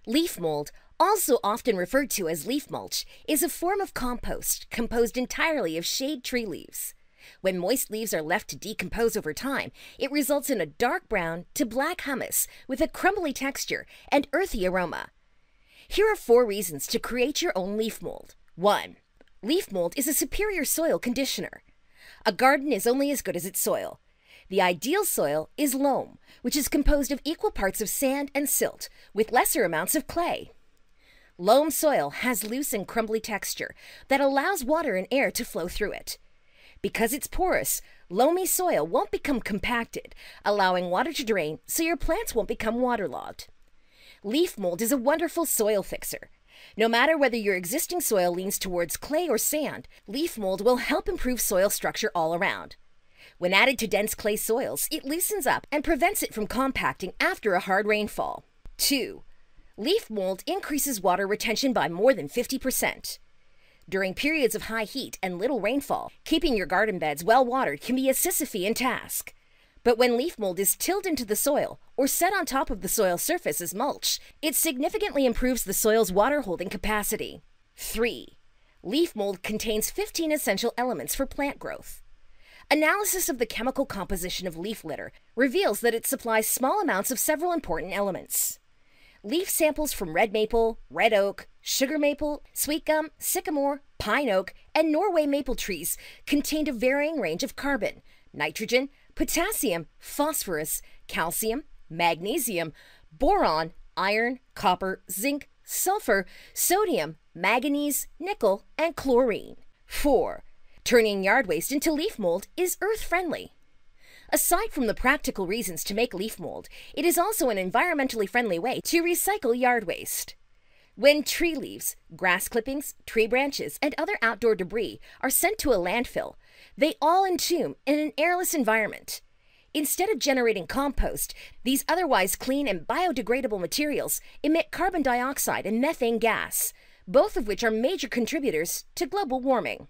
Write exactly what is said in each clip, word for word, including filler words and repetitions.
Leaf mold, also often referred to as leaf mulch, is a form of compost composed entirely of shade tree leaves. When moist leaves are left to decompose over time, it results in a dark brown to black humus with a crumbly texture and earthy aroma. Here are four reasons to create your own leaf mold. one. Leaf mold is a superior soil conditioner. A garden is only as good as its soil. The ideal soil is loam, which is composed of equal parts of sand and silt, with lesser amounts of clay. Loam soil has loose and crumbly texture that allows water and air to flow through it. Because it's porous, loamy soil won't become compacted, allowing water to drain so your plants won't become waterlogged. Leaf mold is a wonderful soil fixer. No matter whether your existing soil leans towards clay or sand, leaf mold will help improve soil structure all around. When added to dense clay soils, it loosens up and prevents it from compacting after a hard rainfall. two. Leaf mold increases water retention by more than fifty percent. During periods of high heat and little rainfall, keeping your garden beds well watered can be a Sisyphean task. But when leaf mold is tilled into the soil or set on top of the soil surface as mulch, it significantly improves the soil's water holding capacity. three. Leaf mold contains fifteen essential elements for plant growth. Analysis of the chemical composition of leaf litter reveals that it supplies small amounts of several important elements. Leaf samples from red maple, red oak, sugar maple, sweet gum, sycamore, pine oak, and Norway maple trees contained a varying range of carbon, nitrogen, potassium, phosphorus, calcium, magnesium, boron, iron, copper, zinc, sulfur, sodium, manganese, nickel, and chlorine. four. Turning yard waste into leaf mold is earth-friendly. Aside from the practical reasons to make leaf mold, it is also an environmentally friendly way to recycle yard waste. When tree leaves, grass clippings, tree branches, and other outdoor debris are sent to a landfill, they all entomb in an airless environment. Instead of generating compost, these otherwise clean and biodegradable materials emit carbon dioxide and methane gas, both of which are major contributors to global warming.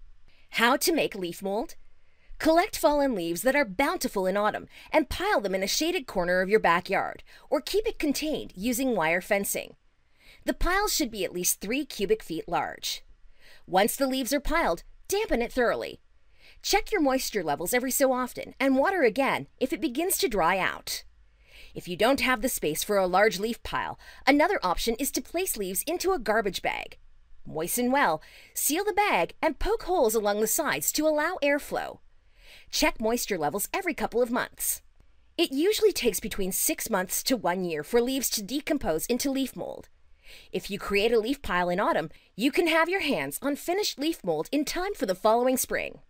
How to make leaf mold? Collect fallen leaves that are bountiful in autumn and pile them in a shaded corner of your backyard, or keep it contained using wire fencing. The piles should be at least three cubic feet large. Once the leaves are piled, dampen it thoroughly. Check your moisture levels every so often and water again if it begins to dry out. If you don't have the space for a large leaf pile, another option is to place leaves into a garbage bag. Moisten well, seal the bag, and poke holes along the sides to allow airflow. Check moisture levels every couple of months. It usually takes between six months to one year for leaves to decompose into leaf mold. If you create a leaf pile in autumn, you can have your hands on finished leaf mold in time for the following spring.